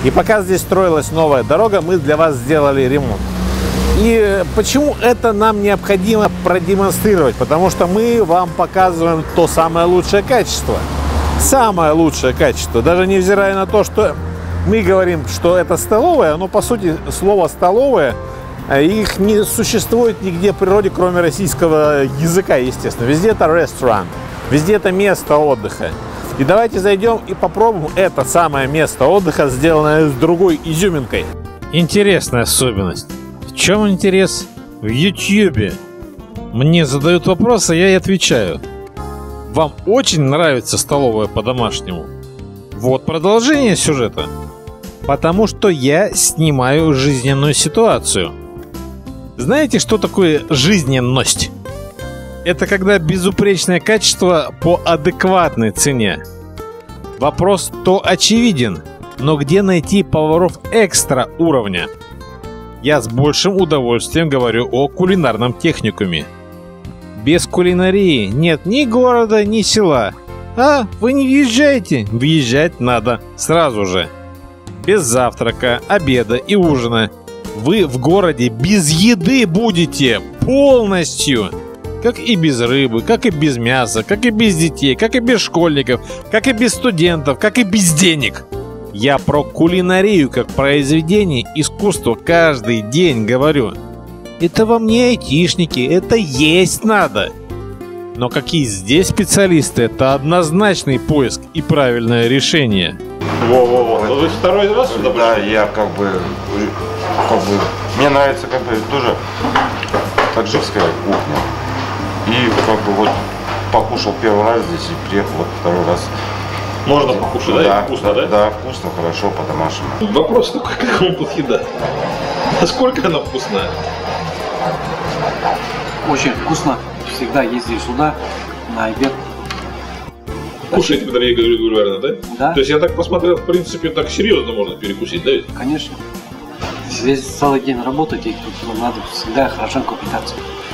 И пока здесь строилась новая дорога, мы для вас сделали ремонт. И почему это нам необходимо продемонстрировать? Потому что мы вам показываем то самое лучшее качество. Самое лучшее качество. Даже невзирая на то, что мы говорим, что это столовая, но по сути слово «столовая» их не существует нигде в природе, кроме российского языка, естественно. Везде это ресторан, везде это место отдыха. И давайте зайдем и попробуем это самое место отдыха, сделанное с другой изюминкой. Интересная особенность. В чем интерес? В YouTube. Мне задают вопросы, я и отвечаю. Вам очень нравится столовая по-домашнему? Вот продолжение сюжета. Потому что я снимаю жизненную ситуацию. Знаете, что такое жизненность? Это когда безупречное качество по адекватной цене. Вопрос то очевиден, но где найти поваров экстра уровня? Я с большим удовольствием говорю о кулинарном техникуме. Без кулинарии нет ни города, ни села. А, вы не въезжаете? Въезжать надо сразу же. Без завтрака, обеда и ужина. Вы в городе без еды будете полностью. Как и без рыбы, как и без мяса, как и без детей, как и без школьников, как и без студентов, как и без денег. Я про кулинарию как произведение искусства каждый день говорю. Это вам не айтишники, это есть надо. Но какие здесь специалисты, это однозначный поиск и правильное решение. Во-во-во, вы второй раз сюда пришли? Да, я как бы, мне нравится тоже таджикская кухня. И вот покушал первый раз здесь и приехал вот второй раз. Можно покушать, да? Да, вкусно, да? Да, вкусно, хорошо, по-домашнему. Вопрос такой, как вам тут еда? Насколько она вкусная? Очень вкусно. Всегда ездили сюда на обед. Кушаете, дорогие регулярно, да? Да. То есть я так посмотрел, в принципе, так серьезно можно перекусить, да ведь? Конечно. Весь целый день работать, и тут надо всегда хорошенько питаться.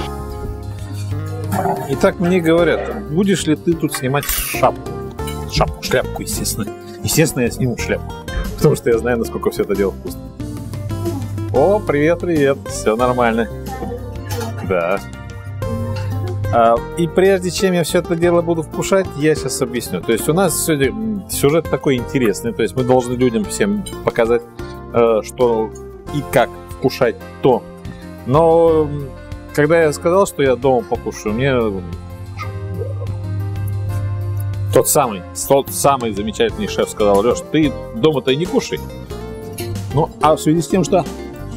Итак, мне говорят, будешь ли ты тут снимать шапку? Шляпку, естественно. Естественно, я сниму шляпку. Потому что я знаю, насколько все это дело вкусно. О, привет, все нормально. Да. И прежде чем я все это дело буду вкушать, я сейчас объясню. То есть у нас сегодня сюжет такой интересный. То есть мы должны людям всем показать, что и как вкушать то. Но когда я сказал, что я дома покушаю, мне тот самый замечательный шеф сказал: Леш, ты дома-то и не кушай. Ну, а в связи с тем, что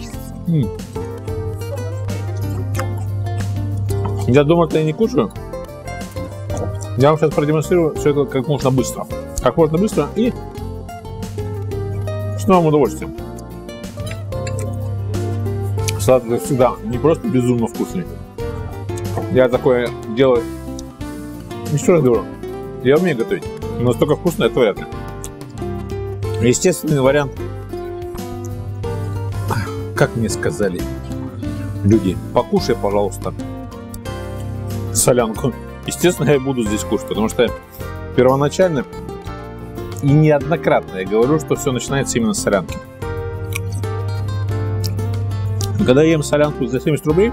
я дома-то и не кушаю, я вам сейчас продемонстрирую все это как можно быстро. Как можно быстро и с новым удовольствием. Салат, как всегда, не просто безумно вкусный. Я такое делаю, еще раз говорю, я умею готовить, но настолько вкусно это вряд ли. Естественный вариант, как мне сказали люди, покушай, пожалуйста, солянку. Естественно, я буду здесь кушать, потому что первоначально и неоднократно я говорю, что все начинается именно с солянки. Когда я ем солянку за 70 рублей,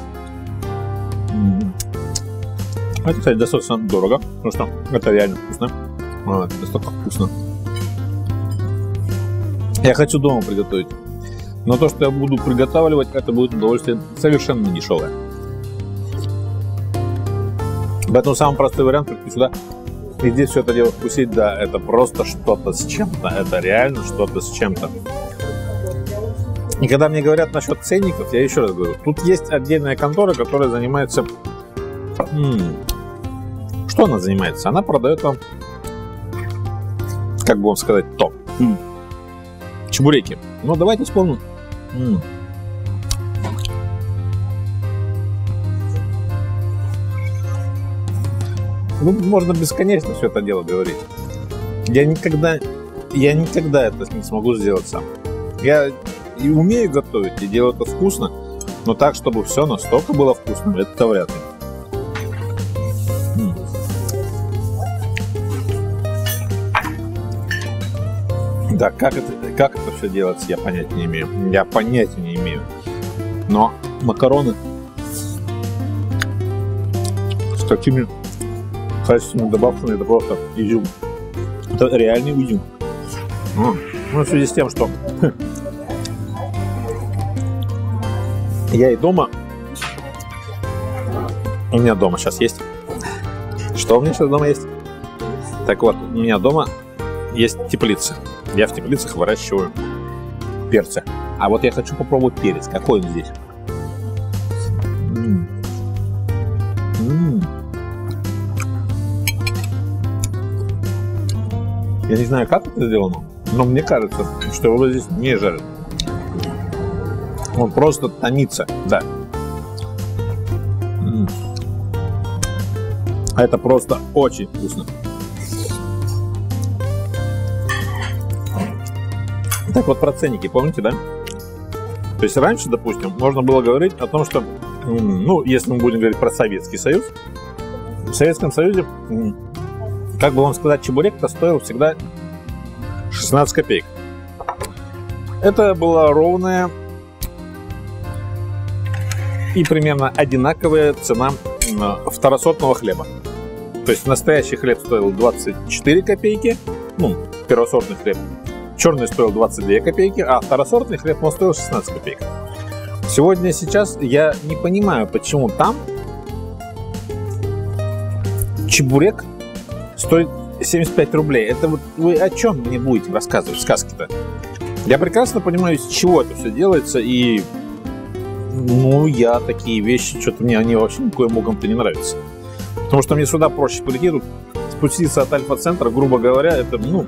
это, кстати, достаточно дорого, потому что это реально вкусно. Настолько вкусно. Я хочу дома приготовить, но то, что я буду приготавливать, это будет удовольствие совершенно дешевое. Поэтому самый простой вариант — прийти сюда и здесь все это дело вкусить. Да, это просто что-то с чем-то, это реально что-то с чем-то. И когда мне говорят насчет ценников, я еще раз говорю, тут есть отдельная контора, которая занимается... Что она занимается? Она продает вам, как бы вам сказать, то. Чебуреки. Ну, давайте вспомним. Ну, можно бесконечно все это дело говорить. Я никогда это не смогу сделать сам. Я и умею готовить, и делаю это вкусно, но так, чтобы все настолько было вкусным, это вряд ли. Да, как Как это все делается, я понятия не имею. Я понятия не имею. Но макароны с такими качественными добавками, это просто изюм. Это реальный изюм. Ну, в связи с тем, что я и дома. У меня дома сейчас есть. Что у меня сейчас дома есть? Так вот, у меня дома есть теплица. Я в теплицах выращиваю перцы. А вот я хочу попробовать перец. Какой он здесь? Я не знаю, как это сделано, но мне кажется, что его здесь не жарят. Он просто томится, да. Это просто очень вкусно. Так вот, про ценники, помните, да? То есть раньше, допустим, можно было говорить о том, что, ну, если мы будем говорить про Советский Союз, в Советском Союзе, как бы вам сказать, чебурек-то стоил всегда 16 копеек. Это была ровная и примерно одинаковая цена второсортного хлеба. То есть настоящий хлеб стоил 24 копейки, ну, первосортный хлеб. Черный стоил 22 копейки, а второсортный хлеб он стоил 16 копеек. Сейчас я не понимаю, почему там чебурек стоит 75 рублей. Это вот вы о чем мне будете рассказывать сказки-то? Я прекрасно понимаю, из чего это все делается, и ну, я такие вещи, что-то мне они вообще никоим богом-то не нравятся. Потому что мне сюда проще прийти, тут спуститься от Альфа-центра, грубо говоря, это, ну,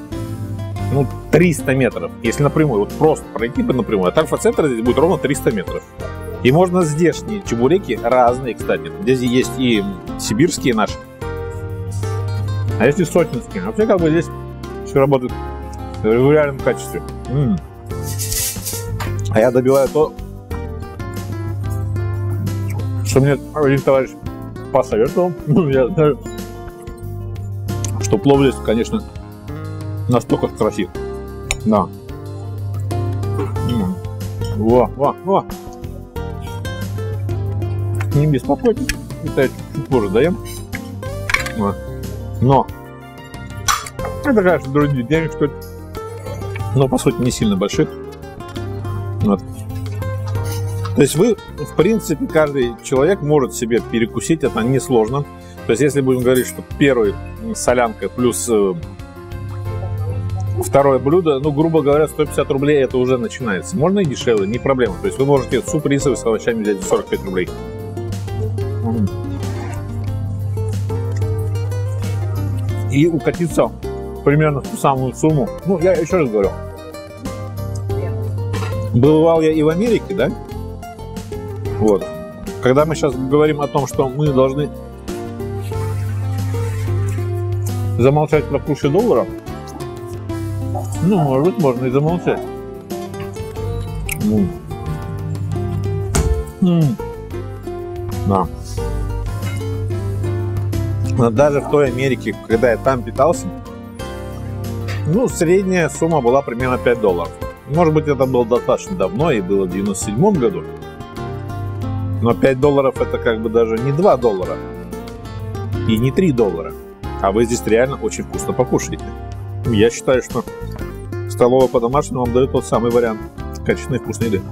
300 метров. Если напрямую, вот просто пройти бы напрямую, от Альфа-центра здесь будет ровно 300 метров. И можно здешние чебуреки, разные, кстати. Здесь есть и сибирские наши, а есть и сотнинские. Вообще, как бы здесь все работает в регулярном качестве. А я добиваю то, что мне один товарищ посоветовал. Я знаю, что плов здесь, конечно, настолько красив. Да. Во. Не беспокойтесь, это я чуть позже даем. Но это, конечно, другие денег стоит, но по сути не сильно больших. Вот. То есть вы, в принципе, каждый человек может себе перекусить, это несложно. То есть если будем говорить, что первый солянка плюс второе блюдо, ну, грубо говоря, 150 рублей это уже начинается. Можно и дешевле, не проблема. То есть вы можете суп рисовый с овощами взять за 45 рублей. И укатиться примерно в ту самую сумму. Ну, я еще раз говорю. Бывал я и в Америке, да? Вот. Когда мы сейчас говорим о том, что мы должны замолчать про курсы доллара, ну, может быть, можно и замолчать. Да. Но даже в той Америке, когда я там питался, ну, средняя сумма была примерно $5. Может быть, это было достаточно давно, и было в 97 году. Но $5 это как бы даже не $2 и не $3. А вы здесь реально очень вкусно покушаете. Я считаю, что столовая по-домашнему вам дает тот самый вариант качественной вкусной еды.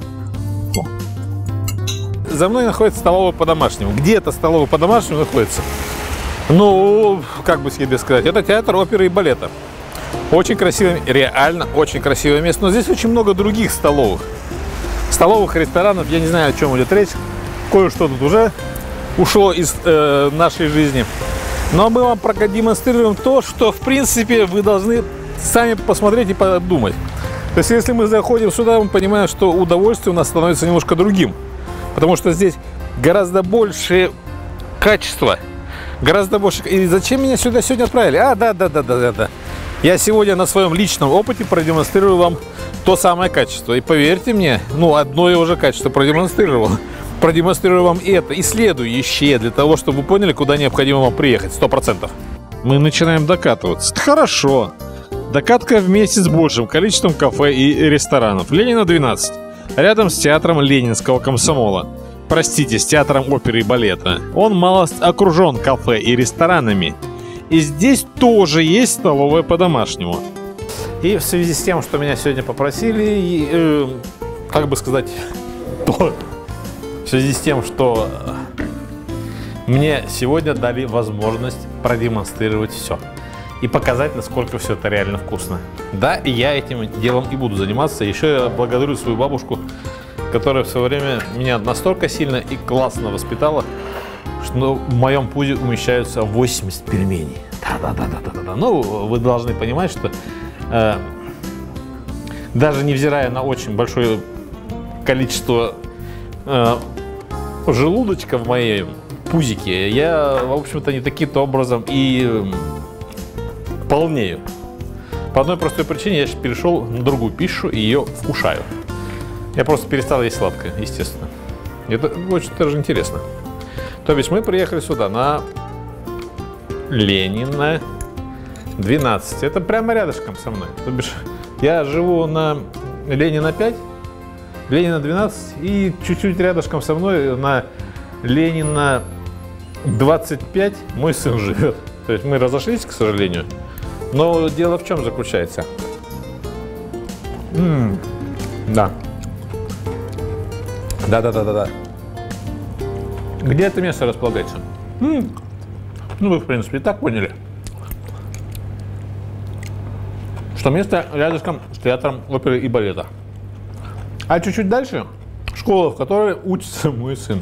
За мной находится столовая по-домашнему. Где эта столовая по-домашнему находится? Ну, как бы себе сказать, это театр оперы и балета. Очень красивое, реально очень красивое место. Но здесь очень много других столовых. Столовых, ресторанов, я не знаю, о чем идет речь. Кое-что тут уже ушло из нашей жизни. Но мы вам продемонстрируем то, что, в принципе, вы должны сами посмотреть и подумать. То есть, если мы заходим сюда, мы понимаем, что удовольствие у нас становится немножко другим. Потому что здесь гораздо больше качества. Гораздо больше. И зачем меня сюда сегодня отправили? Да. Я сегодня на своем личном опыте продемонстрирую вам то самое качество. И поверьте мне, ну, одно я уже качество продемонстрировал. Продемонстрирую вам это и следующее, для того, чтобы вы поняли, куда необходимо вам приехать. 100%. Мы начинаем докатываться. Хорошо. Докатка вместе с большим количеством кафе и ресторанов. Ленина 12. Рядом с театром Ленинского комсомола. Простите, с театром оперы и балета. Он малость окружен кафе и ресторанами. И здесь тоже есть столовая по-домашнему. И в связи с тем, что меня сегодня попросили, как бы сказать, в связи с тем, что мне сегодня дали возможность продемонстрировать все и показать, насколько все это реально вкусно. Да, и я этим делом и буду заниматься. Еще я благодарю свою бабушку, которая в свое время меня настолько сильно и классно воспитала, что в моем пузе умещаются 80 пельменей. Да. Ну, вы должны понимать, что даже невзирая на очень большое количество желудочка в моей пузике, я, в общем-то, не таким-то образом и полнею. По одной простой причине я сейчас перешел на другую пищу и ее вкушаю. Я просто перестал есть сладкое, естественно. Это очень даже интересно. То есть мы приехали сюда на Ленина 12. Это прямо рядышком со мной. То бишь я живу на Ленина 5, Ленина 12 и чуть-чуть рядышком со мной на Ленина 25 мой сын живет. То есть мы разошлись, к сожалению. Но дело в чем заключается? Да. Да. Где это место располагается? Ну, вы, в принципе, и так поняли. Что место рядышком с театром оперы и балета. А чуть-чуть дальше школа, в которой учится мой сын.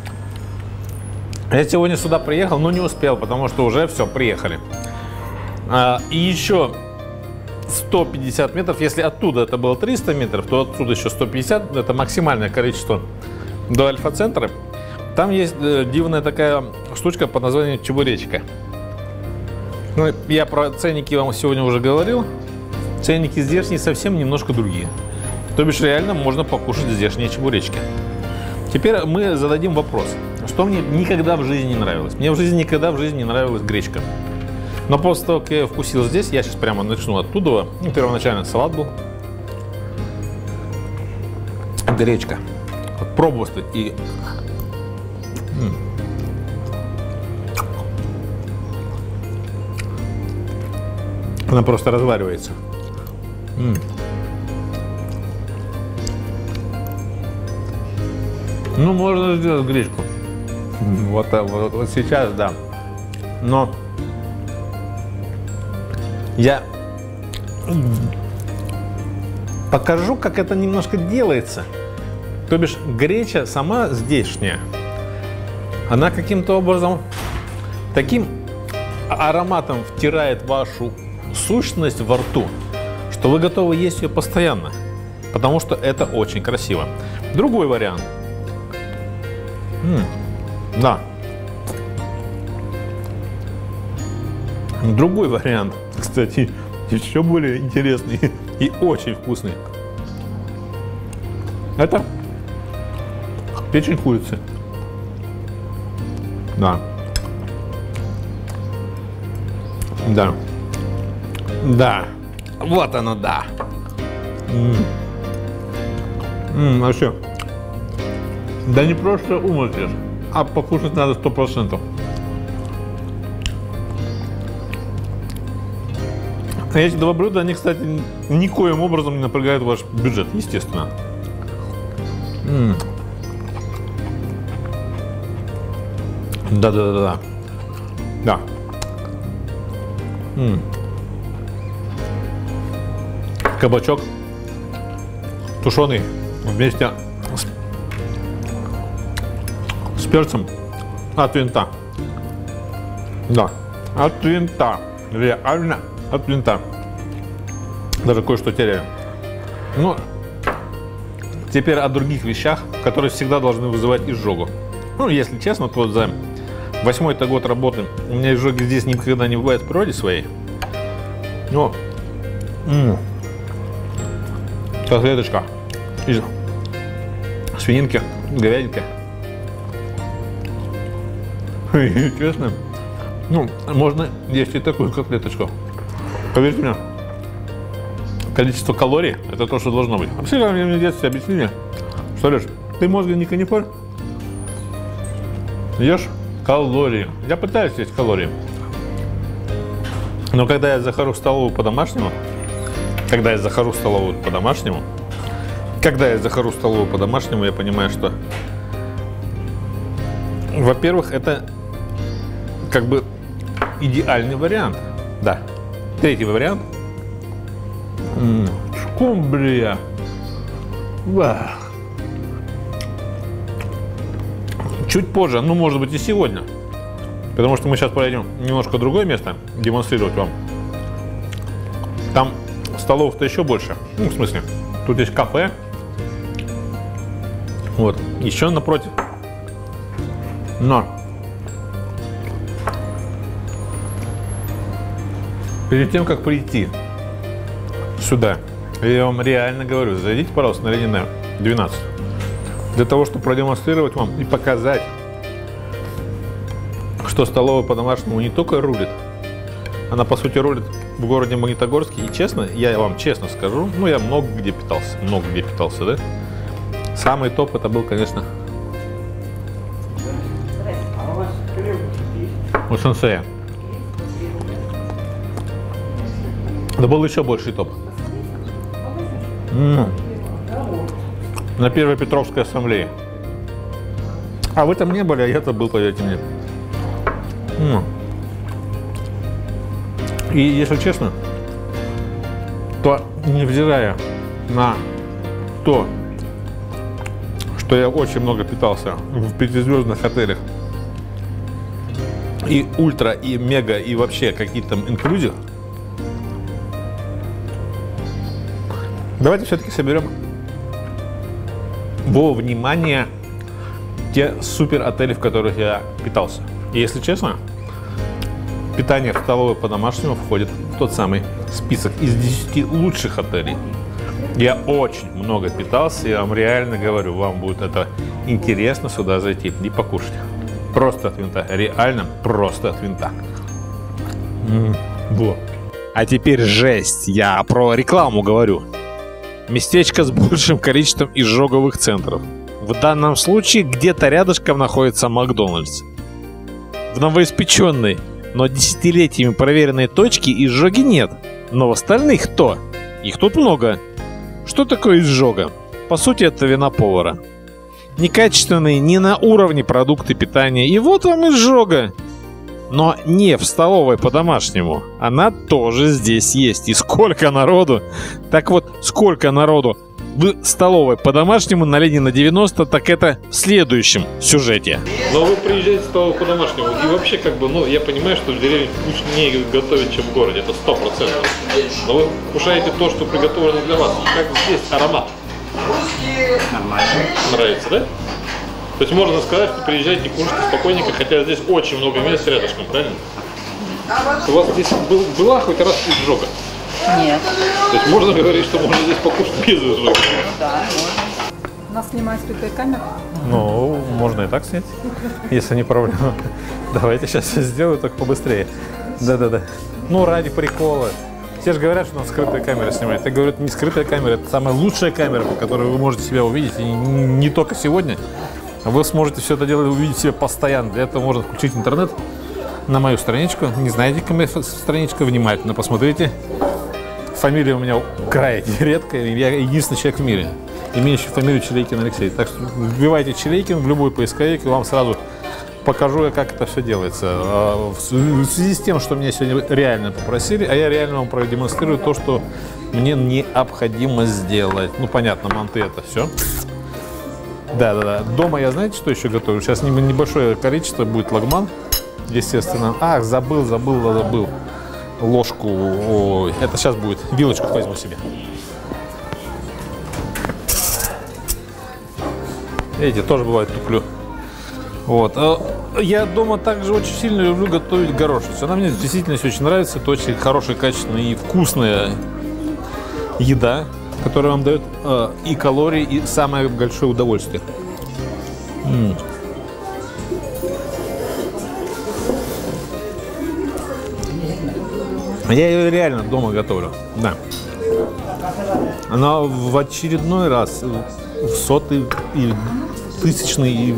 Я сегодня сюда приехал, но не успел, потому что уже все, приехали. И еще 150 метров, если оттуда это было 300 метров, то отсюда еще 150, это максимальное количество до Альфа-центра. Там есть дивная такая штучка под названием чебуречка. Ну, я про ценники вам сегодня уже говорил. Ценники здешние совсем немножко другие. То бишь реально можно покушать здешние чебуречки. Теперь мы зададим вопрос, что мне никогда в жизни не нравилось. Мне в жизни никогда не нравилась гречка. Но после того, как я вкусил здесь, я сейчас прямо начну оттуда. Ну, первоначально салат был. Гречка. Вот пробовать и... Она просто разваривается. Ну, можно сделать гречку. Вот сейчас, да. Но я покажу, как это немножко делается. То бишь, греча сама здешняя, она каким-то образом, таким ароматом втирает вашу сущность во рту, что вы готовы есть ее постоянно, потому что это очень красиво. Другой вариант. Да. Другой вариант, кстати, еще более интересный и очень вкусный. Это печень курицы. Да. Да. Да. Вот оно, да. Вообще. Да не просто умыслишь, а покушать надо 100%. Эти два блюда, они, кстати, никоим образом не напрягают ваш бюджет, естественно. Да. Да. Кабачок тушеный вместе с перцем от винта. Да, от винта. Реально от винта. Даже кое-что теряю. Ну, теперь о других вещах, которые всегда должны вызывать изжогу. Ну, если честно, то за 8-й год работы у меня изжоги здесь никогда не бывает в природе своей. Но котлеточка из свининки, говядинки. И честно, ну, можно есть и такую котлеточку. Поверьте мне, количество калорий – это то, что должно быть. Вообще, как мне в детстве объяснили, что, Леш, ты мозга не канифоль, ешь калории. Я пытаюсь есть калории. Но когда я захожу в столовую по-домашнему, я понимаю, что, во-первых, это как бы идеальный вариант. Да. Третий вариант. Скумбрия. Чуть позже, ну, может быть, и сегодня. Потому что мы сейчас поедем немножко в другое место демонстрировать вам. Там столов-то еще больше. Ну, в смысле, тут есть кафе. Вот, еще напротив. Но перед тем, как прийти сюда, я вам реально говорю, зайдите, пожалуйста, на Ленина 12. Для того, чтобы продемонстрировать вам и показать, что столовая по-домашнему не только рулит, она, по сути, рулит в городе Магнитогорске. И честно, я вам честно скажу, ну, я много где питался, да? Самый топ это был, конечно, у сенсея. Да был еще больший топ. На Первой Петровской ассамблее. А вы там не были, а я-то был, поверьте мне. И если честно, то невзирая на то, что я очень много питался в пятизвездных отелях и ультра, и мега, и вообще какие-то там инклюзив, давайте все-таки соберем во внимание те супер отели, в которых я питался. И если честно, питание в столовой по-домашнему входит в тот самый список из 10 лучших отелей. Я очень много питался, я вам реально говорю, вам будет это интересно сюда зайти и покушать. Просто от винта, реально просто от винта. Во. А теперь жесть, я про рекламу говорю. Местечко с большим количеством изжоговых центров. В данном случае где-то рядышком находится Макдональдс. В новоиспеченной, но десятилетиями проверенной точке изжоги нет. Но в остальных то. Их тут много. Что такое изжога? По сути, это вина повара. Некачественные, не на уровне продукты питания. И вот вам изжога. Но не в столовой по-домашнему. Она тоже здесь есть. И сколько народу. Так вот, сколько народу в столовой по-домашнему на Ленина 90, так это в следующем сюжете. Но вы приезжаете в столовую по-домашнему, и вообще, как бы, ну, я понимаю, что в деревне вкуснее готовить, чем в городе, это 100%. Но вы кушаете то, что приготовлено для вас. Как здесь аромат? Нормально. Нравится, да? То есть можно сказать, что приезжайте и кушайте спокойненько, хотя здесь очень много мест рядышком, правильно? У вас здесь была хоть раз изжога? Нет. То есть можно говорить, что можно здесь покушать без изжоги? Да, можно. У нас снимает скрытая камера. Ну, можно и так снять, если не проблема. Давайте сейчас все сделаю, только побыстрее. Да-да-да. Ну, ради прикола. Все же говорят, что у нас скрытая камера снимает. Я говорю, это не скрытая камера, это самая лучшая камера, по которой вы можете себя увидеть. И не только сегодня. Вы сможете все это дело увидеть себя постоянно. Для этого можно включить интернет на мою страничку. Не знаете, какая моя страничка? Внимательно посмотрите. Фамилия у меня крайне редкая. Я единственный человек в мире, имеющий фамилию Чилейкин Алексей. Так что вбивайте Чилейкин в любой поисковик, и вам сразу покажу, как это все делается. В связи с тем, что меня сегодня реально попросили, а я реально вам продемонстрирую то, что мне необходимо сделать. Ну, понятно, манты это все. Да. Дома я, знаете, что еще готовлю? Сейчас небольшое количество будет лагман, естественно. Ах, забыл. Ложку. Ой, это сейчас будет. Вилочку возьму себе. Видите, тоже бывает туплю. Вот. Я дома также очень сильно люблю готовить горошицу. Она мне действительно очень нравится. Это очень хорошая, качественная и вкусная еда, которая вам дает и калории, и самое большое удовольствие. Я ее реально дома готовлю. Да. Но в очередной раз, в сотый и тысячный, и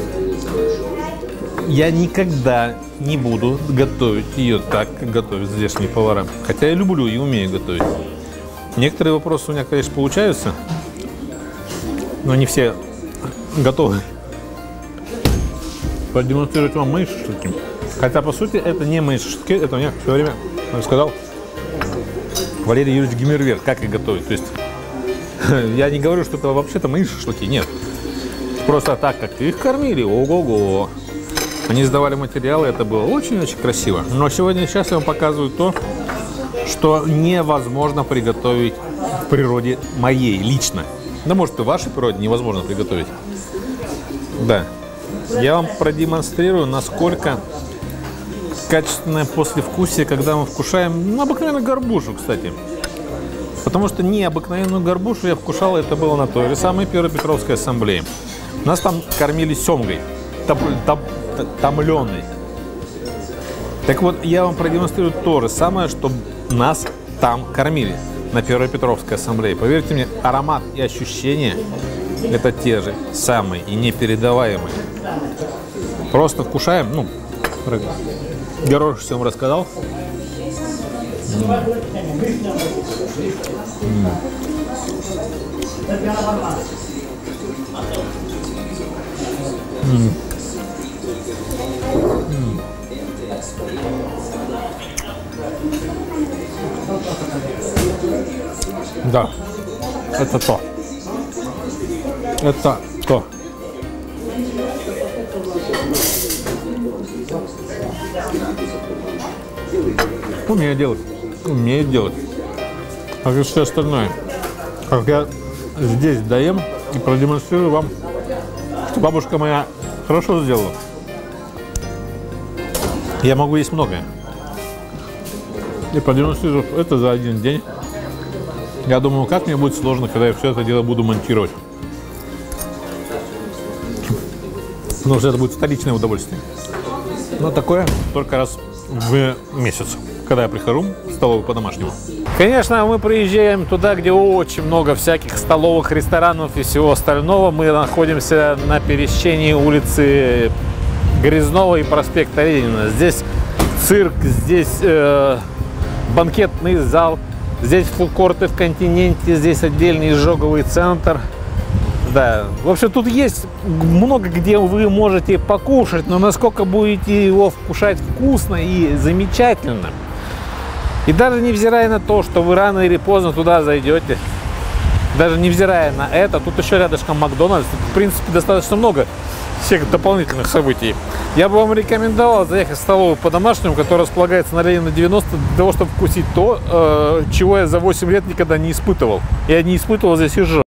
я никогда не буду готовить ее так, как готовят здешние повара. Хотя я люблю и умею готовить. Некоторые вопросы у меня, конечно, получаются, но не все готовы продемонстрировать вам мои шашлыки. Хотя, по сути, это не мои шашлыки, это мне все время рассказал Валерий Юрьевич Гиммервер, как их готовить. То есть я не говорю, что это вообще-то мои шашлыки, нет. Просто так, как их кормили, ого-го. Они сдавали материалы, это было очень-очень красиво. Но сегодня, сейчас я вам показываю то, что невозможно приготовить в природе моей, лично. Да, может, и в вашей природе невозможно приготовить. Да. Я вам продемонстрирую, насколько качественное послевкусие, когда мы вкушаем, обыкновенную горбушу, кстати. Потому что необыкновенную горбушу я вкушал, это было на той же самой Первой Петровской ассамблее. Нас там кормили семгой, томленой. Так вот, я вам продемонстрирую то же самое, что нас там кормили на Первой Петровской ассамблее. Поверьте мне, аромат и ощущения это те же самые и непередаваемые. Просто вкушаем, ну, горошек всем рассказал. Да, это то. Это то. Умею делать. Умею делать. Как и все остальное. Как я здесь доем и продемонстрирую вам, что бабушка моя хорошо сделала. Я могу есть многое. И продемонстрирую это за один день. Я думаю, как мне будет сложно, когда я все это дело буду монтировать. Потому что это будет вторичное удовольствие. Но такое только раз в месяц, когда я прихожу в столовую по-домашнему. Конечно, мы приезжаем туда, где очень много всяких столовых, ресторанов и всего остального. Мы находимся на пересечении улицы Грязнова и проспекта Ленина. Здесь цирк, здесь банкетный зал, здесь фудкорты в Континенте, здесь отдельный изжоговый центр. Да, в общем, тут есть много где вы можете покушать, но насколько будете его вкушать вкусно и замечательно. И даже невзирая на то, что вы рано или поздно туда зайдете, даже невзирая на это, тут еще рядышком Макдональдс, в принципе, достаточно много всех дополнительных событий. Я бы вам рекомендовал заехать в столовую по-домашнему, которая располагается на Ленина 90, для того, чтобы вкусить то, чего я за 8 лет никогда не испытывал. Я не испытывал здесь и жил.